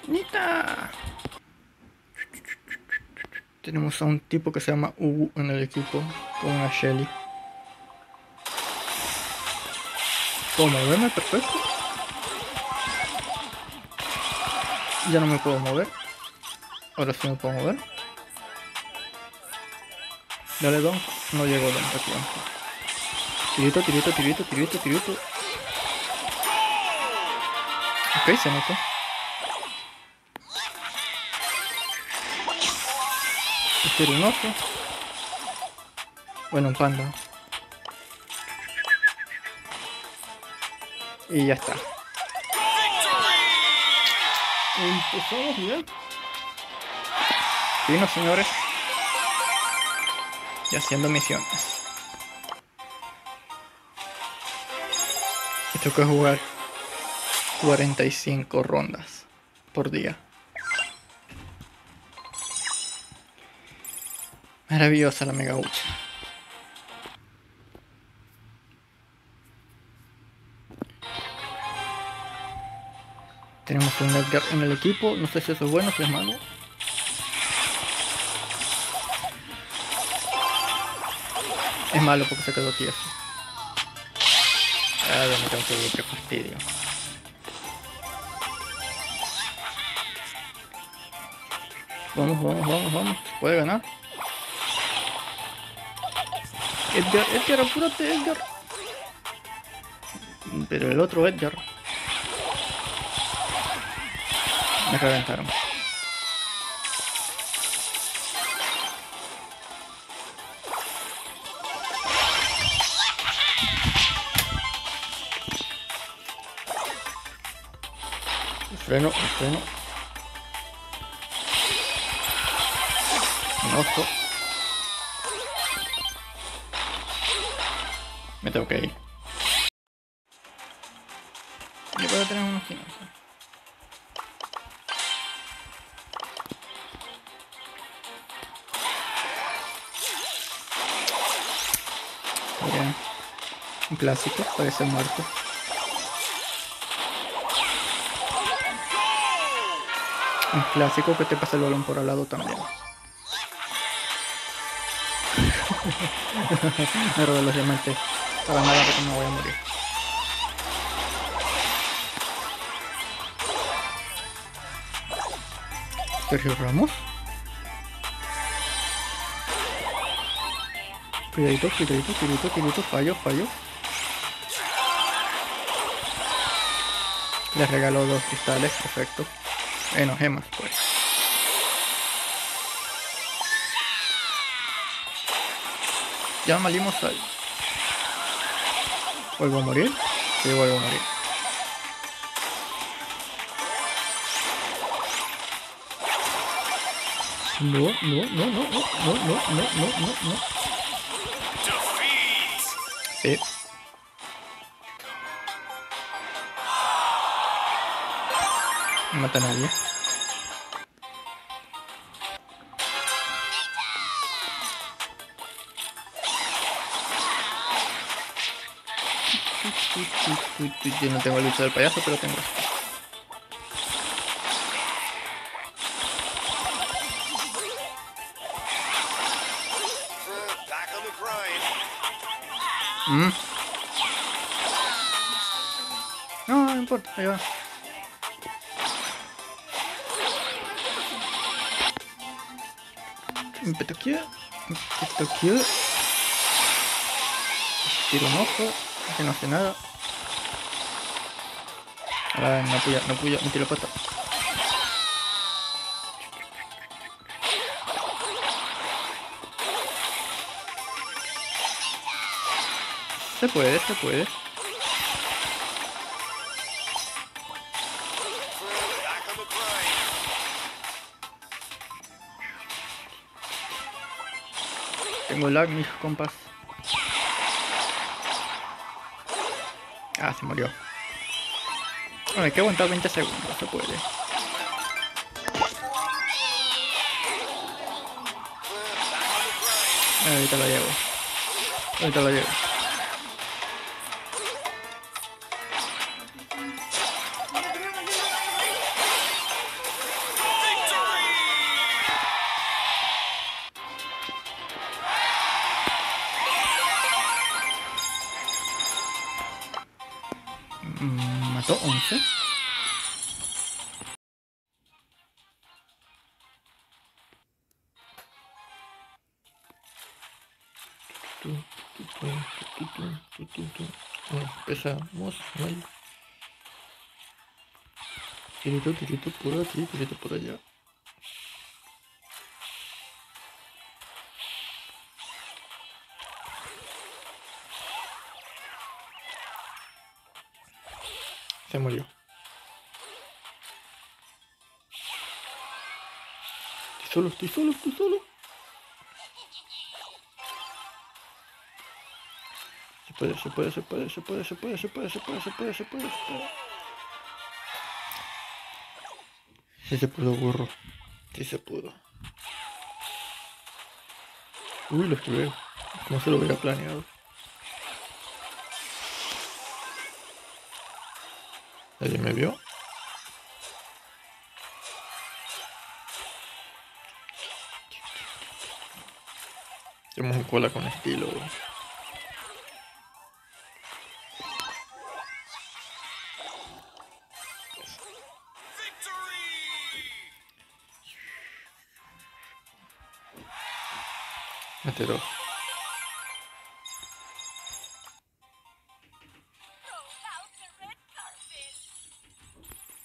¡Nita! Tenemos a un tipo que se llama Ubu en el equipo, con una Shelly. ¿Puedo moverme? Perfecto. Ya no me puedo mover. Ahora sí me puedo mover. Dale Don. No llegó Don a tiempo. Tirito, tirito, tirito, tirito, tirito. Ok, se notó. Este era un oso. Bueno, un panda. Y ya está. Empezamos bien. Vino, señores. Y haciendo misiones. Y tengo que jugar 45 rondas por día. Maravillosa la Mega Ucha. Tenemos un Edgar en el equipo. No sé si eso es bueno o si es malo. Es malo porque se quedó tieso. Ah, ya me tengo que ir, qué fastidio. Vamos, vamos, vamos, vamos. ¿Se puede ganar? Edgar, Edgar, apúrate, Edgar. Pero el otro Edgar. Me reventaron. El freno. Un oso. Me tengo que ir. Yo puedo tener unos 500. Bien. Un clásico, parece muerto. Un clásico que te pasa el balón por al lado también. Me robé los diamantes. Para nada porque me voy a morir. Sergio Ramos. Cuidadito, cuidadito, cuidadito, cuidadito. Fallo. Les regaló 2 cristales, perfecto. Bueno, gemas, pues. Ya malimos ahí. ¿Vuelvo a morir? Sí, vuelvo a morir. No. Sí. No mata a nadie. Yo no tengo el bicho del payaso, pero tengo esto. No importa, ahí va. Un peto aquí. Tiro un ojo, que no hace nada. Ahora no puya, me tiro pata. Se puede. Tengo lag, mis compas. Ah, se murió. Bueno, hay que aguantar 20 segundos, se puede. Ahorita lo llevo. 11. Empezamos mal. Tirito, tirito por aquí, tirito por allá. Se murió. Estoy solo, estoy solo, estoy solo. Se puede, se puede, se puede, se puede, se puede, se puede, se puede, se puede, se puede, se puede. Sí se pudo, burro. Sí se pudo. Uy, lo esquivé. No se lo hubiera planeado. ¿Alguien me vio? Tenemos un cola con estilo, güey. Mételo.